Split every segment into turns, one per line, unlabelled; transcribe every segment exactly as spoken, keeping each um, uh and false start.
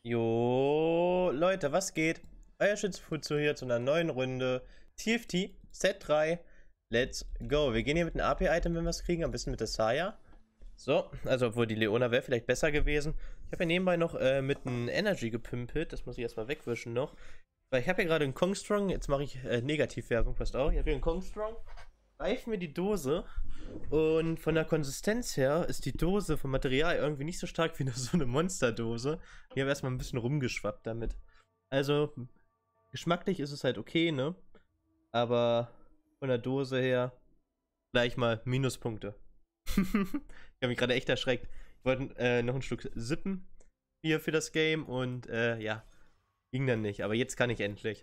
Jo, Leute, was geht? Euer Schützfutzu hier zu einer neuen Runde T F T Set drei. Let's go. Wir gehen hier mit einem A P-Item, wenn wir es kriegen, am besten mit der Saya. So, also obwohl die Leona wäre vielleicht besser gewesen. Ich habe ja nebenbei noch äh, mit einem Energy gepümpelt. Das muss ich erstmal wegwischen noch. Weil ich habe ja gerade einen Kongstrong. Jetzt mache ich äh, Negativwerbung, passt auch. Ich habe hier einen Kongstrong. Reif mir die Dose. Und von der Konsistenz her ist die Dose vom Material irgendwie nicht so stark wie so eine Monsterdose. Ich habe erstmal ein bisschen rumgeschwappt damit. Also, geschmacklich ist es halt okay, ne? Aber von der Dose her gleich mal Minuspunkte. Ich habe mich gerade echt erschreckt. Ich wollte äh, noch ein Stück sippen hier für das Game und äh, ja, ging dann nicht. Aber jetzt kann ich endlich.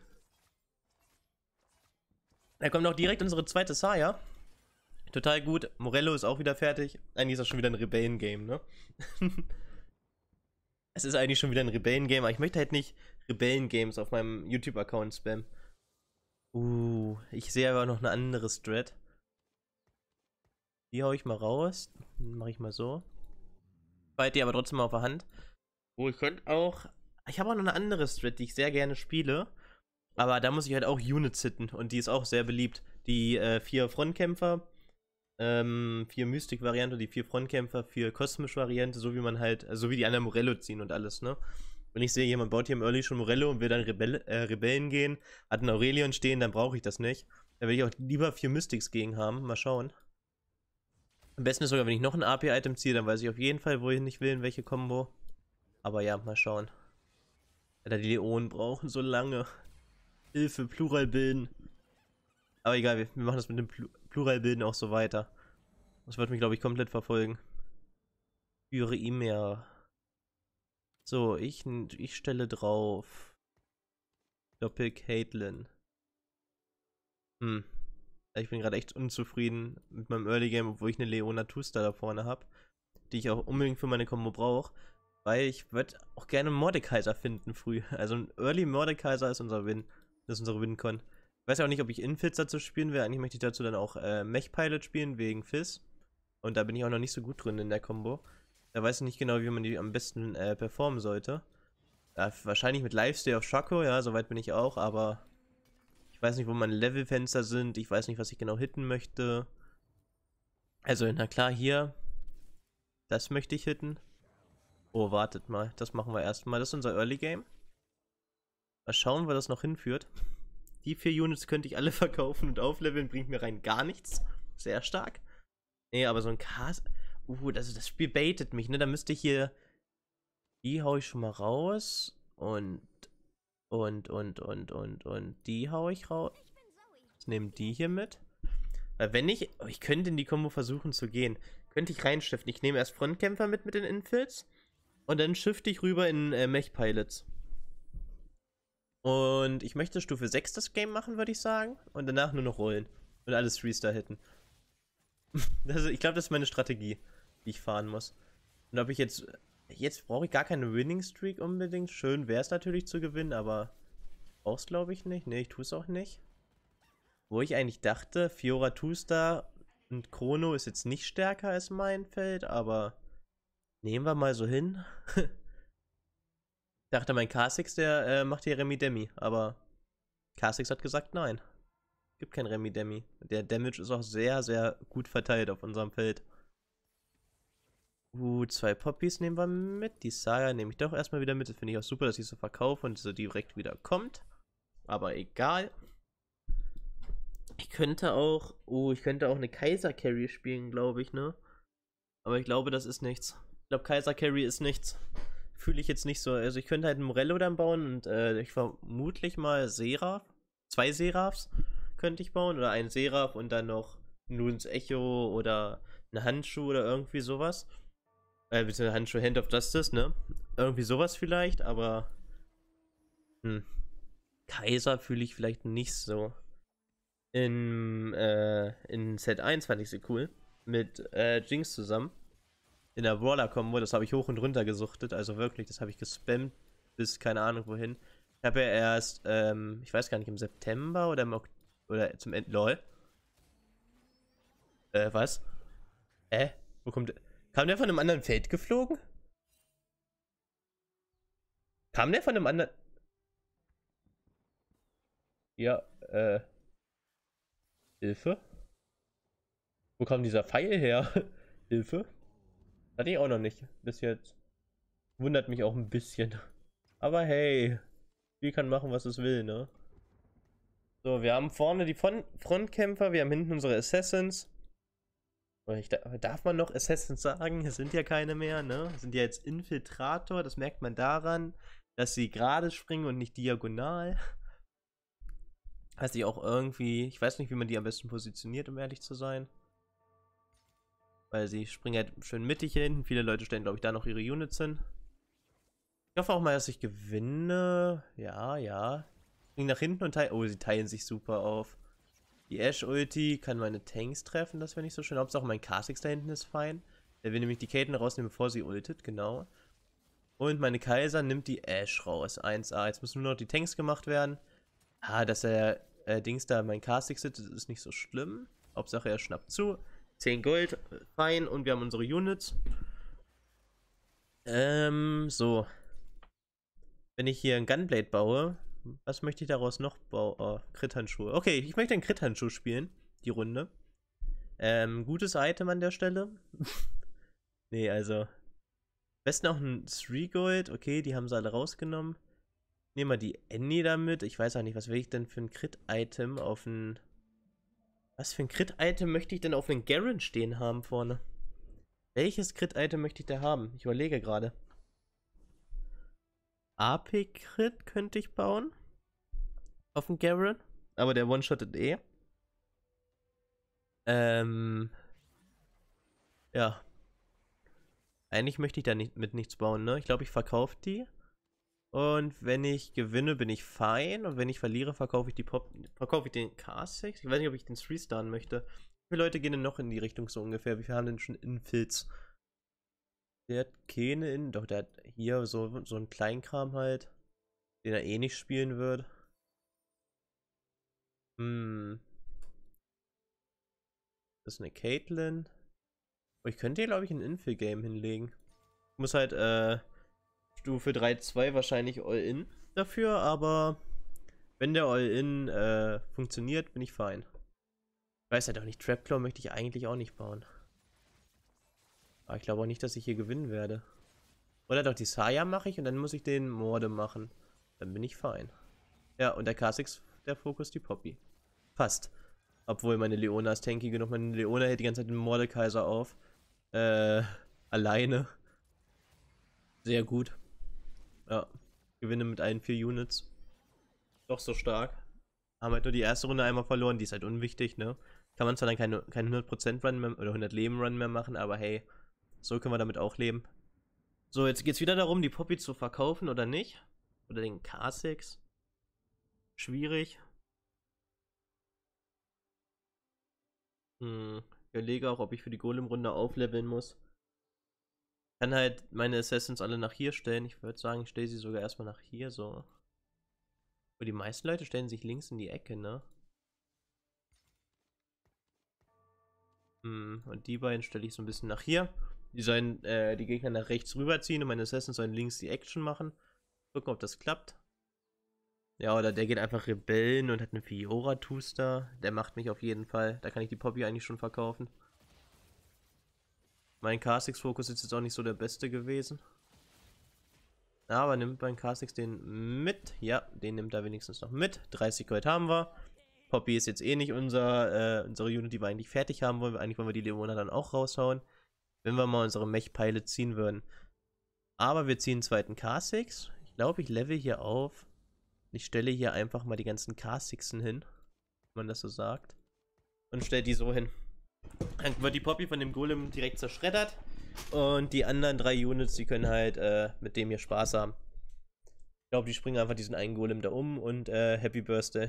Da kommt auch direkt unsere zweite Saya. Total gut. Morello ist auch wieder fertig. Eigentlich ist das schon wieder ein Rebellen-Game, ne? Es ist eigentlich schon wieder ein Rebellen-Game, aber ich möchte halt nicht Rebellen-Games auf meinem YouTube-Account spammen. Uh, ich sehe aber noch eine andere Strat. Die hau ich mal raus. Mache ich mal so. Beide die aber trotzdem mal auf der Hand. Oh, ich könnte auch... Ich habe auch noch eine andere Strat, die ich sehr gerne spiele. Aber da muss ich halt auch Units hitten. Und die ist auch sehr beliebt. Die äh, vier Frontkämpfer. Ähm, vier Mystik-Variante, die vier Frontkämpfer, vier Kosmisch-Variante, so wie man halt, so wie die anderen Morello ziehen und alles, ne? Wenn ich sehe, jemand baut hier im Early schon Morello und will dann Rebell äh, Rebellen gehen, hat einen Aurelion stehen, dann brauche ich das nicht. Da will ich auch lieber vier Mystics gegen haben, mal schauen. Am besten ist sogar, wenn ich noch ein A P-Item ziehe, dann weiß ich auf jeden Fall, wohin ich will, in welche Combo. Aber ja, mal schauen. Alter, die Leonen brauchen so lange. Hilfe, Plural bilden. Aber egal, wir, wir machen das mit dem Pl Pluralbilden auch so weiter. Das wird mich, glaube ich, komplett verfolgen. Führe E-Mail. So, ich, ich stelle drauf. Doppel Caitlyn. Hm. Ich bin gerade echt unzufrieden mit meinem Early Game, obwohl ich eine Leona Tusta da vorne habe. Die ich auch unbedingt für meine Combo brauche. Weil ich würde auch gerne einen Mordekaiser finden früh. Also ein Early Mordekaiser ist unser Win. Das ist unsere Win-Con. Ich weiß ja auch nicht, ob ich Infilz dazu spielen will. Eigentlich möchte ich dazu dann auch äh, Mech-Pilot spielen, wegen Fizz. Und da bin ich auch noch nicht so gut drin in der Combo. Da weiß ich nicht genau, wie man die am besten äh, performen sollte. Ja, wahrscheinlich mit Lifestyle auf Shaco, ja, soweit bin ich auch, aber ich weiß nicht, wo meine Levelfenster sind. Ich weiß nicht, was ich genau hitten möchte. Also, na klar, hier. Das möchte ich hitten. Oh, wartet mal. Das machen wir erstmal. Das ist unser Early Game. Mal schauen, wo das noch hinführt. Die vier Units könnte ich alle verkaufen und aufleveln, bringt mir rein gar nichts. Sehr stark. Nee, aber so ein Cast... Uh, das, das Spiel baitet mich, ne? Da müsste ich hier... Die hau ich schon mal raus. Und... Und, und, und, und, und... Die hau ich raus. Ich nehme die hier mit. Weil wenn ich... Oh, ich könnte in die Combo versuchen zu gehen. Könnte ich reinstiften. Ich nehme erst Frontkämpfer mit mit den Infills. Und dann shifte ich rüber in äh, Mech-Pilots. Und ich möchte Stufe sechs das Game machen, würde ich sagen. Und danach nur noch rollen. Und alles Three-Star hitten. Das, ich glaube, das ist meine Strategie, die ich fahren muss. Und ob ich jetzt... Jetzt brauche ich gar keine Winning-Streak unbedingt. Schön wäre es natürlich zu gewinnen, aber... Brauch's glaube ich nicht. Ne, ich tue es auch nicht. Wo ich eigentlich dachte, Fiora Two-Star und Chrono ist jetzt nicht stärker als mein Feld, aber... Nehmen wir mal so hin. Ich dachte, mein Kha'Zix, der äh, macht hier Remi Demi, aber Kha'Zix hat gesagt, nein. Gibt kein Remi Demi. Der Damage ist auch sehr, sehr gut verteilt auf unserem Feld. Uh, zwei Poppies nehmen wir mit. Die Saya nehme ich doch erstmal wieder mit. Das finde ich auch super, dass ich so verkaufe und so direkt wieder kommt. Aber egal. Ich könnte auch, oh, ich könnte auch eine Kaiser Carry spielen, glaube ich, ne? Aber ich glaube, das ist nichts. Ich glaube, Kaiser Carry ist nichts. Fühle ich jetzt nicht so. Also ich könnte halt einen Morello dann bauen und äh, ich vermutlich mal Seraph. Zwei Seraphs könnte ich bauen. Oder einen Seraph und dann noch Nuns Echo oder einen Handschuh oder irgendwie sowas. Äh, bitte Handschuh, Hand of Justice, ne? Irgendwie sowas vielleicht, aber hm. Kaiser fühle ich vielleicht nicht so. In, äh, in Set eins fand ich sie cool. Mit äh, Jinx zusammen. In der Brawler-Kombo, das habe ich hoch und runter gesuchtet, also wirklich, das habe ich gespammt bis keine Ahnung wohin. Ich habe ja erst, ähm, ich weiß gar nicht, im September oder im Ok oder zum Ende, lol. Äh, was? Hä? Wo kommt der? Kam der von einem anderen Feld geflogen? Kam der von einem anderen... Ja, äh... Hilfe? Wo kam dieser Pfeil her? Hilfe? Hatte ich auch noch nicht. Bis jetzt. Wundert mich auch ein bisschen. Aber hey, Spiel kann machen, was es will, ne? So, wir haben vorne die Front Frontkämpfer, wir haben hinten unsere Assassins. Ich, darf man noch Assassins sagen? Es sind ja keine mehr, ne? Es sind ja jetzt Infiltrator, das merkt man daran, dass sie gerade springen und nicht diagonal. Heißt ich auch irgendwie, ich weiß nicht, wie man die am besten positioniert, um ehrlich zu sein. Weil sie springen halt schön mittig hier hinten. Viele Leute stellen, glaube ich, da noch ihre Units hin. Ich hoffe auch mal, dass ich gewinne. Ja, ja. Springen nach hinten und teilen. Oh, sie teilen sich super auf. Die Ash-Ulti kann meine Tanks treffen, das wäre nicht so schön. Hauptsache mein Kha'Zix da hinten ist fein. Der will nämlich die Caitlyn rausnehmen, bevor sie ultet, genau. Und meine Kaiser nimmt die Ash raus. eins A. Jetzt müssen nur noch die Tanks gemacht werden. Ah, dass er äh, Dings da mein Kha'Zix sitzt, ist nicht so schlimm. Hauptsache er schnappt zu. zehn Gold, fein. Und wir haben unsere Units. Ähm, so. Wenn ich hier ein Gunblade baue, was möchte ich daraus noch bauen? Oh, Crit-Handschuhe. Okay, ich möchte einen Crit-Handschuh spielen, die Runde. Ähm, gutes Item an der Stelle. Nee, also. Besten auch ein drei Gold. Okay, die haben sie alle rausgenommen. Nehmen wir die Annie damit. Ich weiß auch nicht, was will ich denn für ein Crit-Item auf ein... Was für ein Crit-Item möchte ich denn auf einen Garen stehen haben vorne? Welches Crit-Item möchte ich da haben? Ich überlege gerade. A P-Crit könnte ich bauen. Auf den Garen. Aber der One-Shottet eh. Ähm. Ja. Eigentlich möchte ich da nicht mit nichts bauen, ne? Ich glaube, ich verkaufe die. Und wenn ich gewinne, bin ich fein. Und wenn ich verliere, verkaufe ich die Pop. Verkaufe ich den Kha'Zix. Ich weiß nicht, ob ich den three-starren möchte. Wie viele Leute gehen denn noch in die Richtung so ungefähr? Wie viele haben denn schon Infilz? Der hat keine in. Doch, der hat hier so, so einen Kleinkram halt. Den er eh nicht spielen wird. Hm. Das ist eine Caitlyn. Oh, ich könnte hier, glaube ich, ein Infill-Game hinlegen. Ich muss halt, äh, Stufe drei zwei wahrscheinlich All-In dafür, aber wenn der All-In, äh, funktioniert, bin ich fein. Ich weiß halt auch nicht, Trapclaw möchte ich eigentlich auch nicht bauen. Aber ich glaube auch nicht, dass ich hier gewinnen werde. Oder doch, die Saya mache ich und dann muss ich den Morde machen. Dann bin ich fein. Ja, und der Kha'Zix, der Fokus, die Poppy. Passt. Obwohl meine Leona ist tanky genug. Meine Leona hält die ganze Zeit den Mordekaiser auf. Äh, alleine. Sehr gut. Ja. Gewinne mit allen vier Units. Doch so stark. Haben halt nur die erste Runde einmal verloren. Die ist halt unwichtig, ne? Kann man zwar dann keine, keinen hundert Prozent Run mehr oder hundert Leben Run mehr machen, aber hey, so können wir damit auch leben. So, jetzt geht's wieder darum, die Poppy zu verkaufen oder nicht. Oder den Kha'Zix. Schwierig. Hm. Ich überlege auch, ob ich für die Golem-Runde aufleveln muss. Ich kann halt meine Assassins alle nach hier stellen. Ich würde sagen, ich stelle sie sogar erstmal nach hier so. Aber die meisten Leute stellen sich links in die Ecke, ne? Hm, und die beiden stelle ich so ein bisschen nach hier. Die sollen äh, die Gegner nach rechts rüberziehen und meine Assassins sollen links die Action machen. Gucken, ob das klappt. Ja, oder der geht einfach Rebellen und hat eine Fiora-Tuster. Der macht mich auf jeden Fall. Da kann ich die Poppy eigentlich schon verkaufen. Mein Kha'Zix-Fokus ist jetzt auch nicht so der beste gewesen. Aber nimmt mein Kha'Zix den mit? Ja, den nimmt er wenigstens noch mit. dreißig Gold haben wir. Poppy ist jetzt eh nicht unser, äh, unsere Unit, die wir eigentlich fertig haben wollen. Eigentlich wollen wir die Leona dann auch raushauen. Wenn wir mal unsere Mech-Pilot ziehen würden. Aber wir ziehen einen zweiten Kha'Zix. Ich glaube, ich level hier auf. Ich stelle hier einfach mal die ganzen Kha'Zixen hin. Wenn man das so sagt. Und stelle die so hin. Dann wird die Poppy von dem Golem direkt zerschreddert. Und die anderen drei Units, die können halt äh, mit dem hier Spaß haben. Ich glaube, die springen einfach diesen einen Golem da um und äh, Happy Birthday.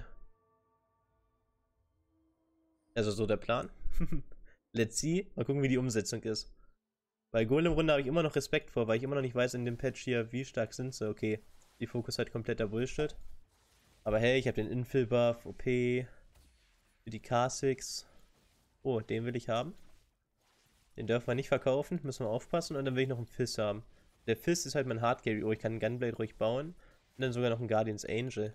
Also so der Plan. Let's see. Mal gucken, wie die Umsetzung ist. Bei Golem-Runde habe ich immer noch Respekt vor, weil ich immer noch nicht weiß in dem Patch hier, wie stark sind sie. Okay, die Fokus halt kompletter Bullshit. Aber hey, ich habe den Infill-Buff, O P, für die Kha'Zix. Oh, den will ich haben. Den dürfen wir nicht verkaufen, müssen wir aufpassen. Und dann will ich noch einen Fizz haben. Der Fist ist halt mein Hardcarry. Oh, ich kann einen Gunblade ruhig bauen. Und dann sogar noch einen Guardian's Angel.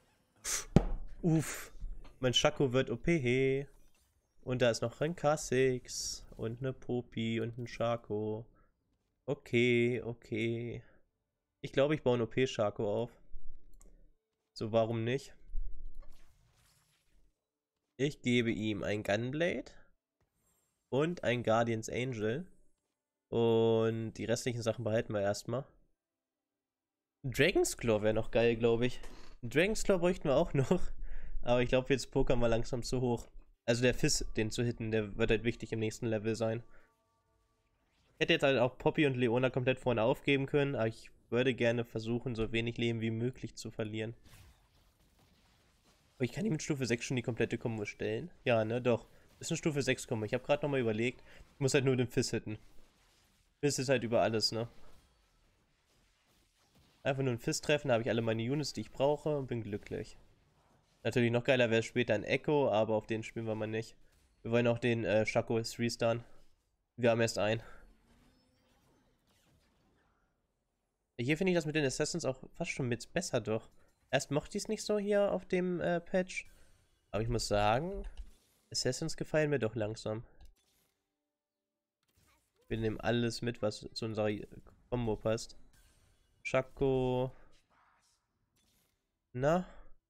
Uff. Mein Shaco wird O P. Und da ist noch ein K sechs. Und eine Poppy und ein Shaco. Okay, okay. Ich glaube, ich baue einen O P-Shaco auf. So, warum nicht? Ich gebe ihm ein Gunblade. Und ein Guardian's Angel. Und die restlichen Sachen behalten wir erstmal. Dragon's Claw wäre noch geil, glaube ich. Dragon's Claw bräuchten wir auch noch. Aber ich glaube, jetzt pokern wir langsam zu hoch. Also der Fizz, den zu hitten, der wird halt wichtig im nächsten Level sein. Ich hätte jetzt halt auch Poppy und Leona komplett vorne aufgeben können, aber ich würde gerne versuchen, so wenig Leben wie möglich zu verlieren. Aber ich kann ihm mit Stufe sechs schon die komplette Kombo stellen. Ja, ne, doch. Das ist eine Stufe sechs Kombo. Ich habe gerade nochmal überlegt. Ich muss halt nur den Fizz hitten. Fizz ist halt über alles, ne? Einfach nur einen Fizz treffen, da habe ich alle meine Units, die ich brauche und bin glücklich. Natürlich noch geiler wäre später ein Echo, aber auf den spielen wir mal nicht. Wir wollen auch den äh, Shaco three-starren. Wir haben erst einen. Hier finde ich das mit den Assassins auch fast schon mit besser doch. Erst mochte ich es nicht so hier auf dem äh, Patch. Aber ich muss sagen, Assassins gefallen mir doch langsam. Wir nehmen alles mit, was zu unserer Combo passt. Shaco. Na?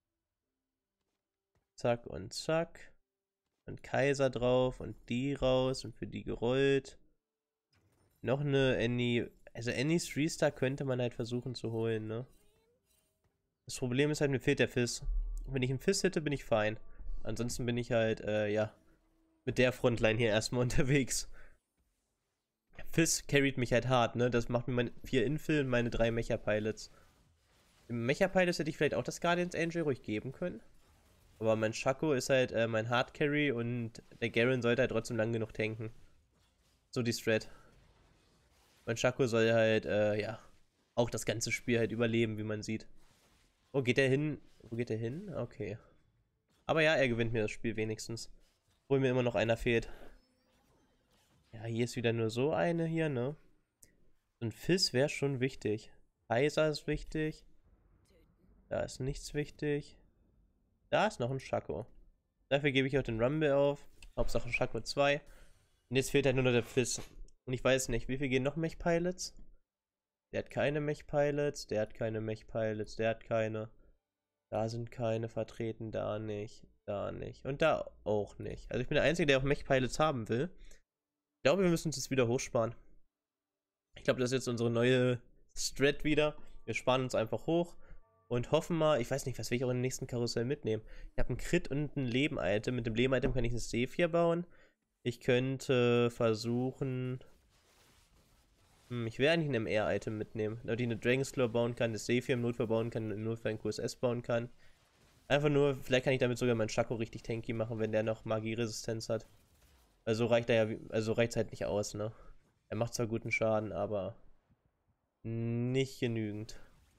Zack und zack. Und Kaiser drauf und die raus und für die gerollt. Noch eine Annie. Also Annies three-star könnte man halt versuchen zu holen, ne? Das Problem ist halt, mir fehlt der Fizz. Wenn ich einen Fizz hätte, bin ich fein. Ansonsten bin ich halt, äh, ja, mit der Frontline hier erstmal unterwegs. Fizz carried mich halt hart, ne? Das macht mir meine vier Infill und meine drei Mecha-Pilots. Im Mecha-Pilots hätte ich vielleicht auch das Guardian's Angel ruhig geben können. Aber mein Shaco ist halt äh, mein Hard-Carry und der Garen sollte halt trotzdem lang genug tanken. So die Strat. Mein Shaco soll halt, äh, ja, auch das ganze Spiel halt überleben, wie man sieht. Oh, geht der hin? Wo geht der hin? Okay. Aber ja, er gewinnt mir das Spiel wenigstens. Obwohl mir immer noch einer fehlt. Ja, hier ist wieder nur so eine hier, ne? So ein Fizz wäre schon wichtig. Kaiser ist wichtig. Da ist nichts wichtig. Da ist noch ein Shaco. Dafür gebe ich auch den Rumble auf. Hauptsache Shaco zwei. Und jetzt fehlt halt nur noch der Fizz. Und ich weiß nicht, wie viel gehen noch Mech-Pilots? Der hat keine Mech-Pilots, der hat keine Mech-Pilots, der hat keine. Da sind keine vertreten, da nicht, da nicht. Und da auch nicht. Also ich bin der Einzige, der auch Mech-Pilots haben will. Ich glaube, wir müssen uns jetzt wieder hochsparen. Ich glaube, das ist jetzt unsere neue Strat wieder. Wir sparen uns einfach hoch. Und hoffen mal, ich weiß nicht, was will ich auch in den nächsten Karussell mitnehmen. Ich habe ein Crit und ein Leben-Item. Mit dem Leben-Item kann ich eine Sephir bauen. Ich könnte versuchen... Hm, ich werde eigentlich ein M R-Item mitnehmen. Damit ich eine Dragon's Claw bauen kann, eine Sephir im Notfall bauen kann, im Notfall ein Q S S bauen kann. Einfach nur, vielleicht kann ich damit sogar meinen Shaco richtig tanky machen, wenn der noch Magie-Resistenz hat. Also reicht er ja, also reicht es halt nicht aus, ne? Er macht zwar guten Schaden, aber nicht genügend.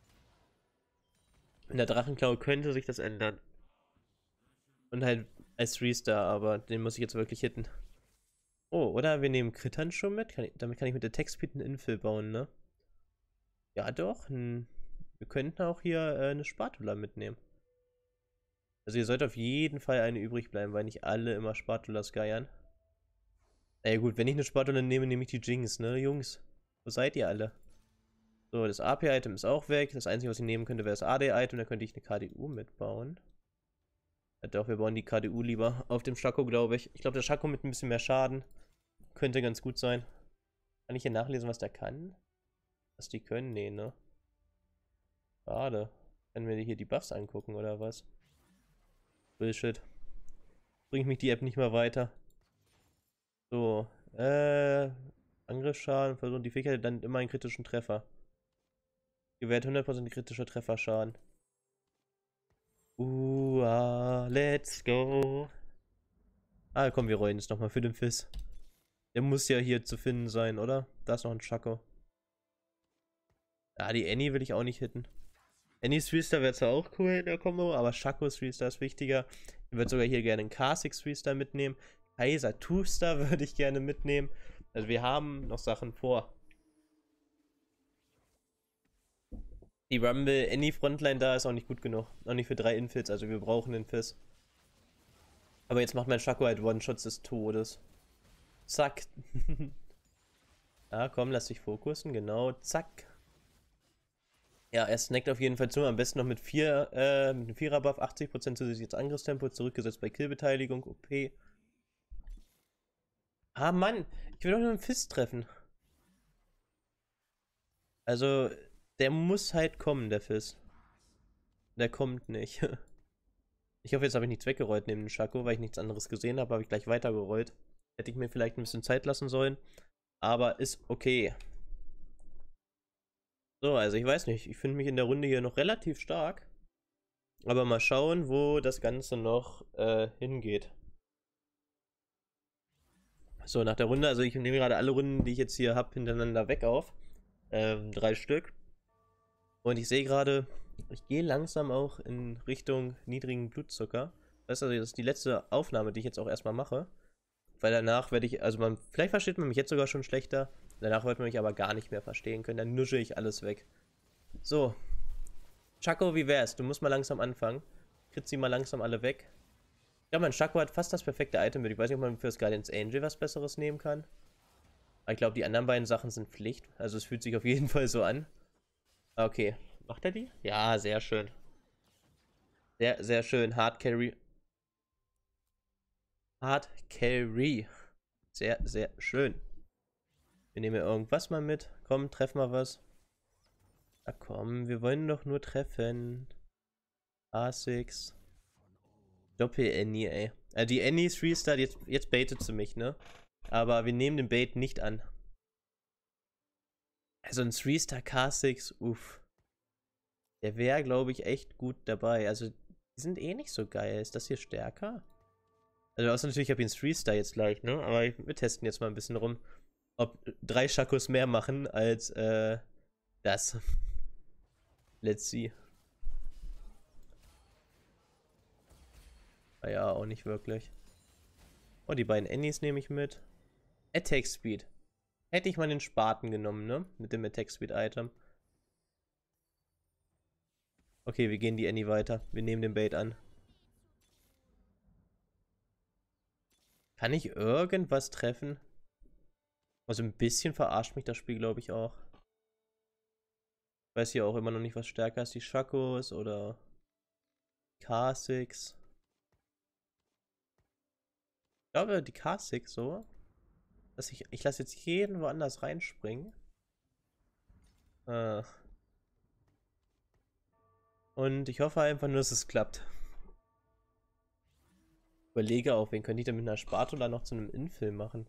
In der Drachenklaue könnte sich das ändern. Und halt als three-star, aber den muss ich jetzt wirklich hitten. Oh, oder wir nehmen Crit-Handschuh mit. Kann ich, damit kann ich mit der Tech-Speed einen Infill bauen, ne? Ja doch. Ein, wir könnten auch hier äh, eine Spatula mitnehmen. Also ihr sollt auf jeden Fall eine übrig bleiben, weil nicht alle immer Spatulas geiern. Naja gut, wenn ich eine Spatula nehme, nehme ich die Jinx, ne, Jungs? Wo seid ihr alle? So, das A P-Item ist auch weg. Das Einzige, was ich nehmen könnte, wäre das A D-Item. Da könnte ich eine K D U mitbauen. Ja, doch, wir bauen die K D U lieber auf dem Shaco, glaube ich. Ich glaube, der Shaco mit ein bisschen mehr Schaden könnte ganz gut sein. Kann ich hier nachlesen, was der kann? Was die können? Nee, ne? Schade. Können wir hier die Buffs angucken, oder was? Bullshit. Bringt mich die App nicht mehr weiter. So, äh... Angriffsschaden, versuchen die Fähigkeit dann immer einen kritischen Treffer. Gewährt hundert Prozent kritischer Trefferschaden. Uh, ah, let's go. Ah, komm, wir rollen jetzt nochmal für den Fizz. Der muss ja hier zu finden sein, oder? Da ist noch ein Shaco. Ah, die Annie will ich auch nicht hitten. Annie's three-star wäre zwar auch cool in der Kombo, aber Shaco's three-star ist wichtiger. Ich würde sogar hier gerne einen K sechs three-star mitnehmen. Kaiser two-star würde ich gerne mitnehmen. Also wir haben noch Sachen vor. Die Rumble Any Frontline da ist auch nicht gut genug. Auch nicht für drei Infills, also wir brauchen den Fizz. Aber jetzt macht mein Shaco halt One-Shots des Todes. Zack. Ja, komm, lass dich fokussen, genau, zack. Ja, er snackt auf jeden Fall zu, am besten noch mit vier, äh, mit einem Vierer-Buff, achtzig Prozent zusätzliches Angriffstempo, zurückgesetzt bei Killbeteiligung, O P. Ah, Mann, ich will doch nur einen Fist treffen. Also, der muss halt kommen, der Fist. Der kommt nicht. Ich hoffe, jetzt habe ich nichts weggerollt neben dem Shaco, weil ich nichts anderes gesehen habe, habe ich gleich weitergerollt. Hätte ich mir vielleicht ein bisschen Zeit lassen sollen, aber ist okay. So, also ich weiß nicht, ich finde mich in der Runde hier noch relativ stark. Aber mal schauen, wo das Ganze noch äh, hingeht. So, nach der Runde, also ich nehme gerade alle Runden, die ich jetzt hier habe, hintereinander weg auf. Ähm, drei Stück. Und ich sehe gerade, ich gehe langsam auch in Richtung niedrigen Blutzucker. Das ist also das ist die letzte Aufnahme, die ich jetzt auch erstmal mache. Weil danach werde ich, also man, vielleicht versteht man mich jetzt sogar schon schlechter. Danach wird man mich aber gar nicht mehr verstehen können. Dann nusche ich alles weg. So. Shaco, wie wär's? Du musst mal langsam anfangen. Krieg sie mal langsam alle weg. Ja, mein Shaco hat fast das perfekte Item mit. Ich weiß nicht, ob man für das Guardian's Angel was Besseres nehmen kann. Aber ich glaube, die anderen beiden Sachen sind Pflicht. Also es fühlt sich auf jeden Fall so an. Okay. Macht er die? Ja, sehr schön. Sehr, sehr schön. Hard Carry. Hard Carry. Sehr, sehr schön. Wir nehmen irgendwas mal mit. Komm, treff mal was. Na komm, wir wollen doch nur treffen. A sechs. Doppel-Annie, ey. Also die Annie drei Star, jetzt, jetzt baitet sie mich, ne? Aber wir nehmen den Bait nicht an. Also ein drei Star K sechs, uff. Der wäre, glaube ich, echt gut dabei. Also, die sind eh nicht so geil. Ist das hier stärker? Also, außer natürlich, ich habe ihn drei Star jetzt gleich, ne? Aber wir testen jetzt mal ein bisschen rum, ob drei Shacos mehr machen als, äh, das. Let's see. Naja, auch nicht wirklich. Oh, die beiden Annies nehme ich mit. Attack Speed. Hätte ich mal den Spaten genommen, ne? Mit dem Attack Speed Item. Okay, wir gehen die Annie weiter. Wir nehmen den Bait an. Kann ich irgendwas treffen? Also ein bisschen verarscht mich das Spiel, glaube ich, auch. Ich weiß hier auch immer noch nicht, was stärker ist. Die Shacos oder K sechs. Ich glaube, die K sechs so. Dass ich ich lasse jetzt jeden woanders reinspringen. Äh. Und ich hoffe einfach nur, dass es klappt. Ich überlege auch, wen könnte ich denn mit einer Spatula noch zu einem Infill machen?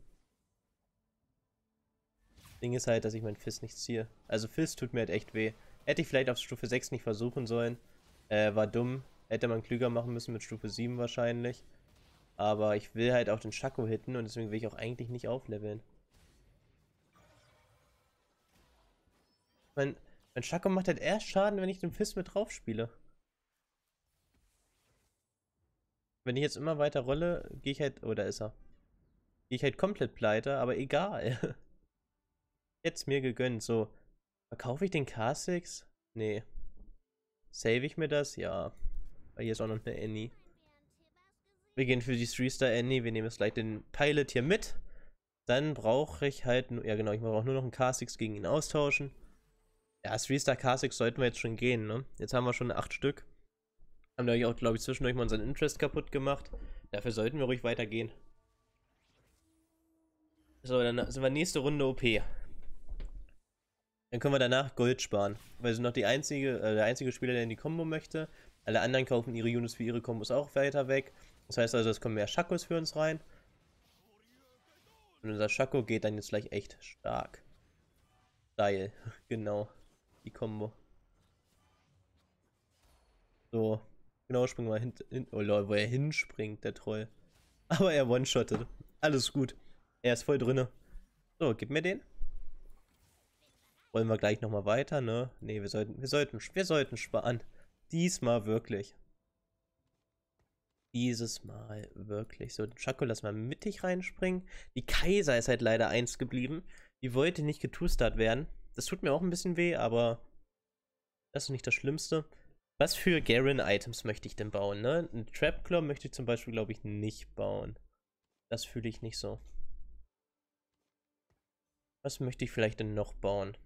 Ding ist halt, dass ich meinen Fizz nicht ziehe. Also Fizz tut mir halt echt weh. Hätte ich vielleicht auf Stufe sechs nicht versuchen sollen. Äh, war dumm. Hätte man klüger machen müssen mit Stufe sieben wahrscheinlich. Aber ich will halt auch den Shaco hitten und deswegen will ich auch eigentlich nicht aufleveln. Mein, mein Shaco macht halt erst Schaden, wenn ich den Fizz mit drauf spiele. Wenn ich jetzt immer weiter rolle, gehe ich halt... Oh, da ist er. Gehe ich halt komplett pleite, aber egal. Jetzt mir gegönnt. So, verkaufe ich den K sechs? Nee. Save ich mir das? Ja. Weil hier ist auch noch eine Annie. Wir gehen für die drei Star Annie. Wir nehmen jetzt gleich den Pilot hier mit. Dann brauche ich halt... Ja genau, ich brauche nur noch einen K sechs gegen ihn austauschen. Ja, drei Star K sechs sollten wir jetzt schon gehen, ne? Jetzt haben wir schon acht Stück. Haben wir auch, glaube ich, zwischendurch mal unseren Interest kaputt gemacht. Dafür sollten wir ruhig weitergehen. So, dann sind wir nächste Runde O P. Dann können wir danach Gold sparen. Weil wir sind noch die einzige, äh, der einzige Spieler, der in die Combo möchte. Alle anderen kaufen ihre Units für ihre Kombos auch weiter weg. Das heißt also, es kommen mehr Shacos für uns rein. Und unser Shaco geht dann jetzt gleich echt stark. Steil, genau. Die Combo. So. Genau, springen wir hin, hin. Oh Lord, wo er hinspringt, der Troll. Aber er one-shottet. Alles gut. Er ist voll drinne. So, gib mir den. Wollen wir gleich nochmal weiter, ne? Ne, wir sollten, wir sollten, wir sollten sparen. Diesmal wirklich. Dieses Mal wirklich. So, den Shaco lass mal mittig reinspringen. Die Kaiser ist halt leider eins geblieben. Die wollte nicht getustert werden. Das tut mir auch ein bisschen weh, aber Das ist nicht das Schlimmste. Was für Garen-Items möchte ich denn bauen, ne? Ein Trapclaw möchte ich zum Beispiel, glaube ich, nicht bauen. Das fühle ich nicht so. Was möchte ich vielleicht denn noch bauen?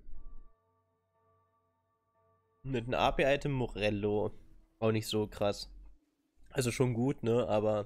Mit einem A P-Item Morello. Auch nicht so krass. Also schon gut, ne? Aber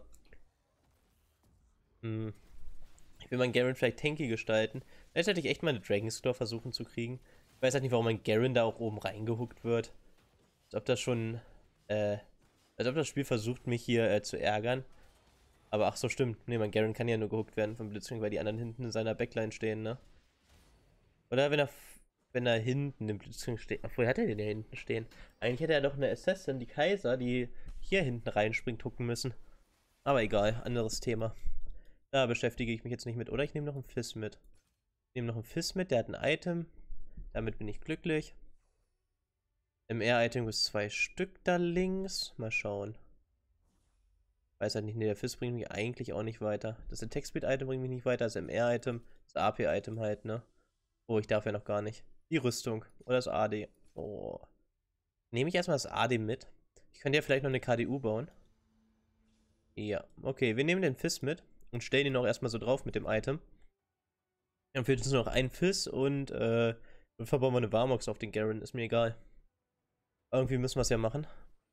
hm, ich will meinen Garen vielleicht tanky gestalten. Vielleicht hätte ich echt mal eine Dragonsclaw versuchen zu kriegen. Ich weiß halt nicht, warum mein Garen da auch oben reingehuckt wird. Als ob das schon, äh, als ob das Spiel versucht, mich hier äh, zu ärgern. Aber ach so, stimmt. Ne, mein Garen kann ja nur gehuckt werden vom Blitzcrank, weil die anderen hinten in seiner Backline stehen, ne? Oder wenn er, wenn er hinten im Blitzcrank steht. Obwohl, hat er den ja hinten stehen? Eigentlich hätte er doch eine Assassin, die Kaiser, die hier hinten reinspringt, hucken müssen. Aber egal, anderes Thema. Da beschäftige ich mich jetzt nicht mit. Oder ich nehme noch einen Fizz mit. Ich nehme noch einen Fizz mit, der hat ein Item. Damit bin ich glücklich. M R-Item ist zwei Stück da links. Mal schauen. Weiß halt nicht, ne, der Fizz bringt mich eigentlich auch nicht weiter. Das Attack-Speed-Item bringt mich nicht weiter. Das M R-Item, das A P-Item halt, ne? Oh, ich darf ja noch gar nicht. Die Rüstung. Oder das A D. Oh. Nehme ich erstmal das A D mit. Ich könnte ja vielleicht noch eine K D U bauen. Ja, okay, wir nehmen den Fizz mit und stellen ihn auch erstmal so drauf mit dem Item. Dann fehlt uns nur noch ein Fizz und äh, dann verbauen wir eine Warmox auf den Garen, ist mir egal. Irgendwie müssen wir es ja machen.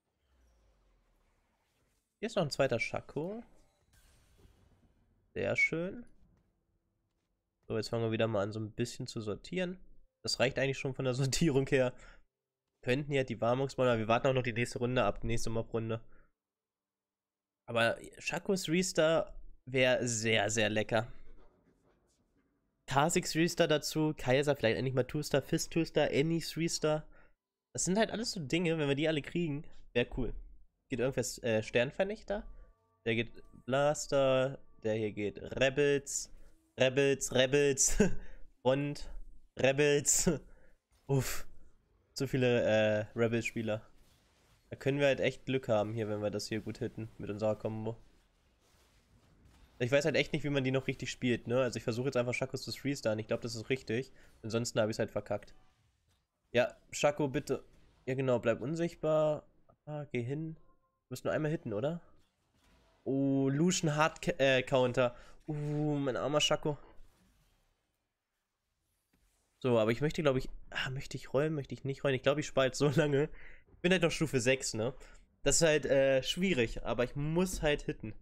Hier ist noch ein zweiter Shaco. Sehr schön. So, jetzt fangen wir wieder mal an, so ein bisschen zu sortieren. Das reicht eigentlich schon von der Sortierung her. Könnten ja die Warmox bauen, aber wir warten auch noch die nächste Runde ab, die nächste Mob-Runde. Aber Shakos Restar wäre sehr, sehr lecker. Kha'Zix Restar dazu, Kaiser, vielleicht endlich mal Two-Star, Fizz Two-Star, Annie's Restar. Das sind halt alles so Dinge, wenn wir die alle kriegen, wäre cool. Geht irgendwas äh, Sternvernichter? Der geht Blaster, der hier geht Rebels, Rebels, Rebels, Front, Rebels. Uff, zu viele äh, Rebels-Spieler. Da können wir halt echt Glück haben hier, wenn wir das hier gut hitten mit unserer Combo. Ich weiß halt echt nicht, wie man die noch richtig spielt, ne? Also ich versuche jetzt einfach Shakos zu three-starren. Ich glaube, das ist richtig. Ansonsten habe ich es halt verkackt. Ja, Shaco, bitte. Ja genau, bleib unsichtbar. Ah, geh hin. Du musst nur einmal hitten, oder? Oh, Lucian Hard äh, Counter. Uh, mein armer Shaco. So, aber ich möchte, glaube ich... Ah, möchte ich rollen, möchte ich nicht rollen? Ich glaube, ich spare jetzt so lange. Ich bin halt noch Stufe sechs, ne? Das ist halt äh, schwierig, aber ich muss halt hitten.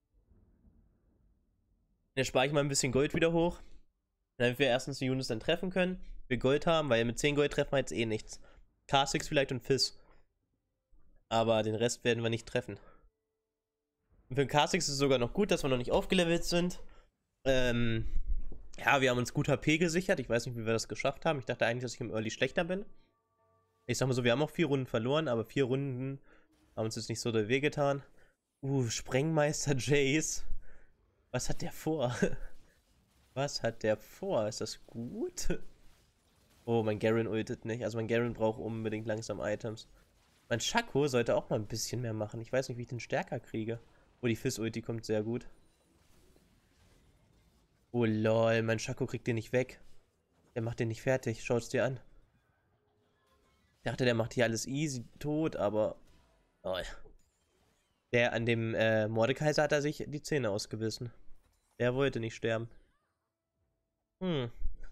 Dann spare ich mal ein bisschen Gold wieder hoch. Damit wir erstens die Units dann treffen können. Wir Gold haben, weil mit zehn Gold treffen wir jetzt eh nichts. Kha'Zix vielleicht und Fizz. Aber den Rest werden wir nicht treffen. Und für den Kha'Zix ist es sogar noch gut, dass wir noch nicht aufgelevelt sind. Ähm, ja, wir haben uns gut H P gesichert. Ich weiß nicht, wie wir das geschafft haben. Ich dachte eigentlich, dass ich im Early schlechter bin. Ich sag mal so, wir haben auch vier Runden verloren, aber vier Runden haben uns jetzt nicht so doll wehgetan. Uh, Sprengmeister Jace. Was hat der vor? Was hat der vor? Ist das gut? Oh, mein Garen ultet nicht. Also mein Garen braucht unbedingt langsam Items. Mein Shaco sollte auch mal ein bisschen mehr machen. Ich weiß nicht, wie ich den stärker kriege. Oh, die Fizz-Ulti kommt sehr gut. Oh lol, mein Shaco kriegt den nicht weg. Der macht den nicht fertig. Schaut's dir an. Ich dachte, der macht hier alles easy tot, aber... Oh. Der an dem äh, Mordekaiser hat er sich die Zähne ausgebissen. Der wollte nicht sterben. Hm.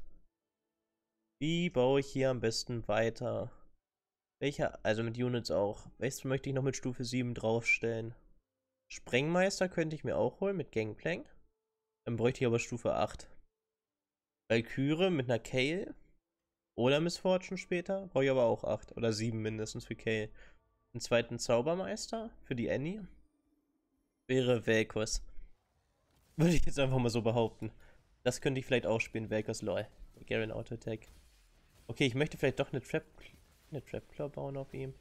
Wie baue ich hier am besten weiter? Welcher, also mit Units auch. Welches möchte ich noch mit Stufe sieben draufstellen? Sprengmeister könnte ich mir auch holen mit Gangplank. Dann bräuchte ich aber Stufe acht. Valkyrie mit einer Kayle. Oder Miss Fortune später. Brauche ich aber auch acht. Oder sieben mindestens für Kayle. Einen zweiten Zaubermeister für die Annie. Wäre Vel'Koz. Würde ich jetzt einfach mal so behaupten. Das könnte ich vielleicht auch spielen. Vel'Koz lol. Garen Auto Attack. Okay, ich möchte vielleicht doch eine Trap... Eine Trapclaw bauen auf ihm.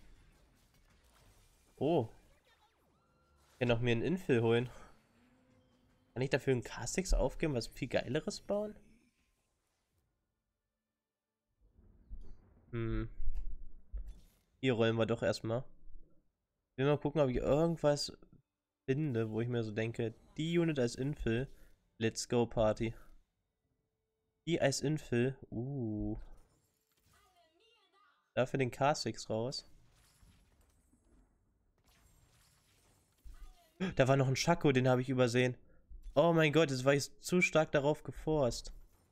Oh. Ich kann auch mir einen Infill holen. Kann ich dafür einen Kha'Zix aufgeben, was viel geileres bauen? Hm. Hier rollen wir doch erstmal. Ich will mal gucken, ob ich irgendwas finde, wo ich mir so denke, die Unit als Infill. Let's go Party. Die als Infill. Uh. Dafür den K sechs raus. Da war noch ein Shaco, den habe ich übersehen. Oh mein Gott, jetzt war ich zu stark darauf geforst.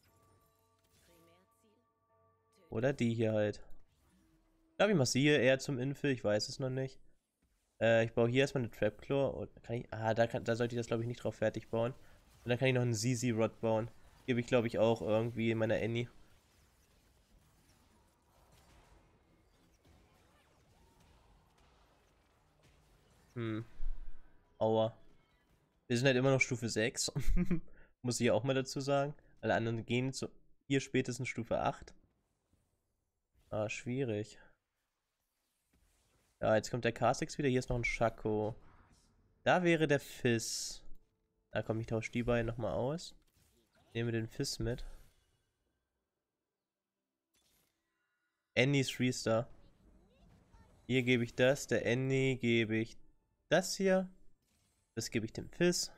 Oder die hier halt. Ich glaube, ich mache sie hier eher zum Infill, ich weiß es noch nicht. Äh, ich baue hier erstmal eine Trapclaw. Und kann ich, ah, da, kann, da sollte ich das glaube ich nicht drauf fertig bauen. Und dann kann ich noch einen Z Z Rod bauen. Gebe ich glaube ich auch irgendwie in meiner Annie. Hm. Aua. Wir sind halt immer noch Stufe sechs. Muss ich auch mal dazu sagen. Alle anderen gehen zu hier spätestens Stufe acht. Ah, schwierig. Ja, jetzt kommt der K sechs wieder. Hier ist noch ein Shaco. Da wäre der Fizz. Da komm, ich tausche die beiden nochmal aus. Nehme den Fizz mit. Annie's three Star. Hier gebe ich das. Der Annie gebe ich das hier. Das gebe ich dem Fizz.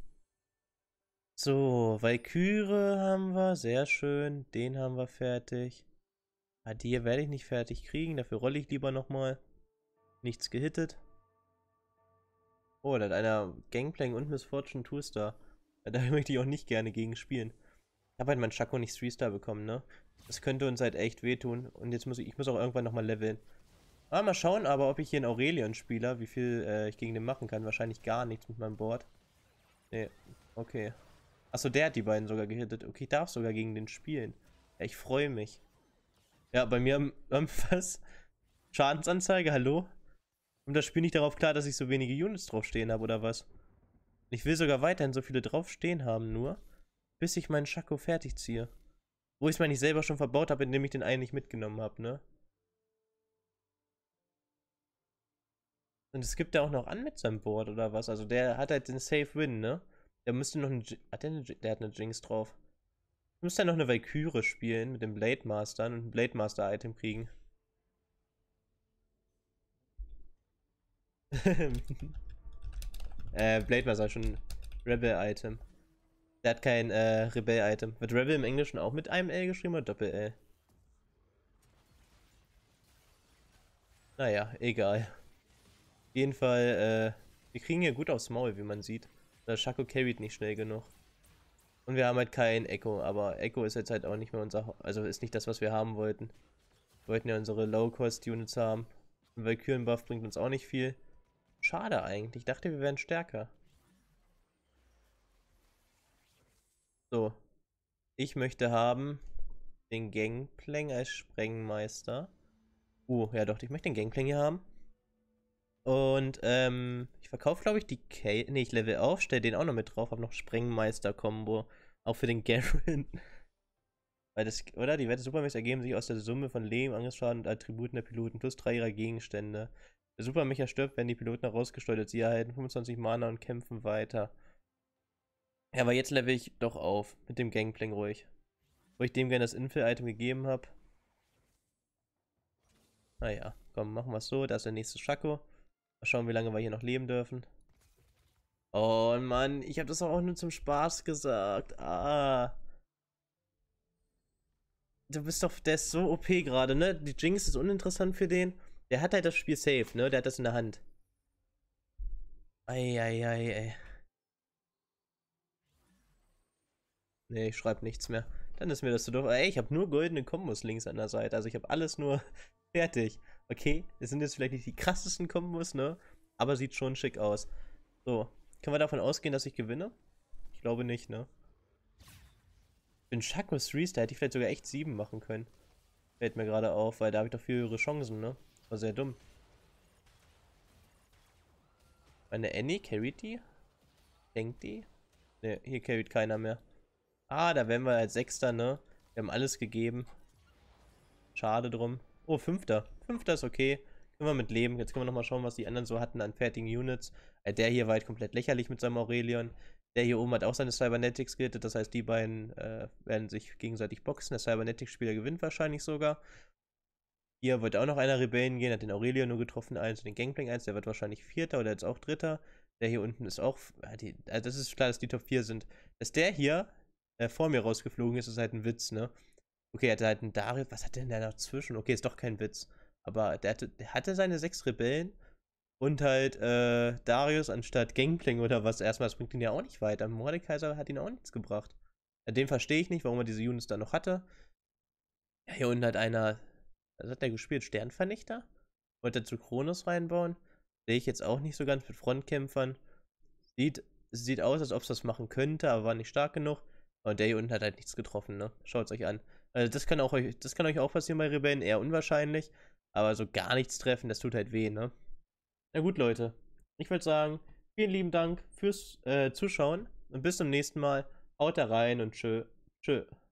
So, Valkyrie haben wir. Sehr schön. Den haben wir fertig. Ah, die hier werde ich nicht fertig kriegen. Dafür rolle ich lieber nochmal. Nichts gehittet. Oh, da hat einer Gangplank und Miss Fortune two Star. Da möchte ich auch nicht gerne gegen spielen. Ich habe halt meinen Shaco nicht three Star bekommen, ne? Das könnte uns halt echt wehtun. Und jetzt muss ich, ich muss auch irgendwann nochmal leveln. Ah, mal schauen aber, ob ich hier einen Aurelion-Spieler, wie viel äh, ich gegen den machen kann. Wahrscheinlich gar nichts mit meinem Board. Nee, okay. Achso, der hat die beiden sogar gehittet. Okay, ich darf sogar gegen den spielen. Ja, ich freue mich. Ja, bei mir am, am was? Schadensanzeige, hallo? Und das Spiel nicht darauf klar, dass ich so wenige Units draufstehen habe, oder was? Ich will sogar weiterhin so viele draufstehen haben, nur bis ich meinen Shaco fertig ziehe. Wo ich es mir nicht selber schon verbaut habe, indem ich den einen nicht mitgenommen habe, ne? Und es gibt ja auch noch an mit seinem Board, oder was? Also der hat halt den Safe Win, ne? Der müsste noch einen... Hat der, eine, der hat eine Jinx drauf. Müsste dann noch eine Valkyrie spielen mit dem Blade Master und ein Blade Master Item kriegen. äh, Blade Master ist schon Rebel Item. Der hat kein äh, Rebel Item. Wird Rebel im Englischen auch mit einem L geschrieben oder Doppel L? Naja, egal. Auf jeden Fall, äh, wir kriegen hier gut aufs Maul, wie man sieht. Der Shaco carried nicht schnell genug. Und wir haben halt kein Echo, aber Echo ist jetzt halt auch nicht mehr unser, also ist nicht das, was wir haben wollten. Wir wollten ja unsere Low-Cost-Units haben. Ein Valkyren-Buff bringt uns auch nicht viel. Schade eigentlich, ich dachte, wir wären stärker. So. Ich möchte haben den Gangplank als Sprengmeister. Uh, ja doch, ich möchte den Gangplank hier haben. Und, ähm, ich verkaufe, glaube ich, die K... Ne, ich level auf, stelle den auch noch mit drauf, habe noch Sprengmeister-Kombo. Auch für den Garen. Weil das, oder? Die Werte Supermechs ergeben sich aus der Summe von Leben, Angriffsschaden und Attributen der Piloten plus drei ihrer Gegenstände. Der Supermecher stirbt, wenn die Piloten herausgesteuert. Sie erhalten fünfundzwanzig Mana und kämpfen weiter. Ja, aber jetzt level ich doch auf. Mit dem Gangplank ruhig. Wo ich dem gerne das Infill-Item gegeben habe. Naja, komm, machen wir es so. Da ist der nächste Shaco. Mal schauen, wie lange wir hier noch leben dürfen. Oh Mann, ich habe das auch nur zum Spaß gesagt. Ah. Du bist doch, der ist so O P gerade, ne? Die Jinx ist uninteressant für den. Der hat halt das Spiel safe, ne? Der hat das in der Hand. Eieiei, ey. Ne, ich schreibe nichts mehr. Dann ist mir das so doof. Ey, ich habe nur goldene Kombos links an der Seite. Also ich habe alles nur fertig. Okay, es sind jetzt vielleicht nicht die krassesten Kombos, ne? Aber sieht schon schick aus. So, können wir davon ausgehen, dass ich gewinne? Ich glaube nicht, ne? Ich bin Shaco three Star, hätte ich vielleicht sogar echt sieben machen können. Fällt mir gerade auf, weil da habe ich doch viel höhere Chancen, ne? War sehr dumm. Meine Annie, carried die? Denkt die? Ne, hier carried keiner mehr. Ah, da wären wir als Sechster, ne? Wir haben alles gegeben. Schade drum. Oh, Fünfter. Fünfter ist okay. Können wir mit leben. Jetzt können wir nochmal schauen, was die anderen so hatten an fertigen Units. Äh, der hier war halt komplett lächerlich mit seinem Aurelion. Der hier oben hat auch seine Cybernetics gehittet. Das heißt, die beiden äh, werden sich gegenseitig boxen. Der Cybernetics-Spieler gewinnt wahrscheinlich sogar. Hier wird auch noch einer Rebellen gehen. Hat den Aurelion nur getroffen. eins und den Gangplank eins. Der wird wahrscheinlich Vierter oder jetzt auch Dritter. Der hier unten ist auch... Äh, die, äh, das ist klar, dass die Top vier sind. Dass der hier äh, vor mir rausgeflogen ist, ist halt ein Witz, ne? Okay, er hat halt einen Darius. Was hat denn der dazwischen? Okay, ist doch kein Witz. Aber der hatte, der hatte seine sechs Rebellen und halt äh, Darius anstatt Gangplank oder was. Erstmal, das bringt ihn ja auch nicht weiter. Mordekaiser hat ihn auch nichts gebracht. Den verstehe ich nicht, warum er diese Units da noch hatte. Ja, hier unten hat einer, was hat der gespielt? Sternvernichter? Wollte er zu Kronos reinbauen? Sehe ich jetzt auch nicht so ganz mit Frontkämpfern. Sieht, sieht aus, als ob es das machen könnte, aber war nicht stark genug. Und der hier unten hat halt nichts getroffen, ne? Schaut es euch an. Also das kann auch euch, das kann euch auch passieren bei Rebellen, eher unwahrscheinlich. Aber so gar nichts treffen, das tut halt weh, ne? Na gut, Leute. Ich würde sagen, vielen lieben Dank fürs äh, Zuschauen und bis zum nächsten Mal. Haut da rein und tschö. Tschö.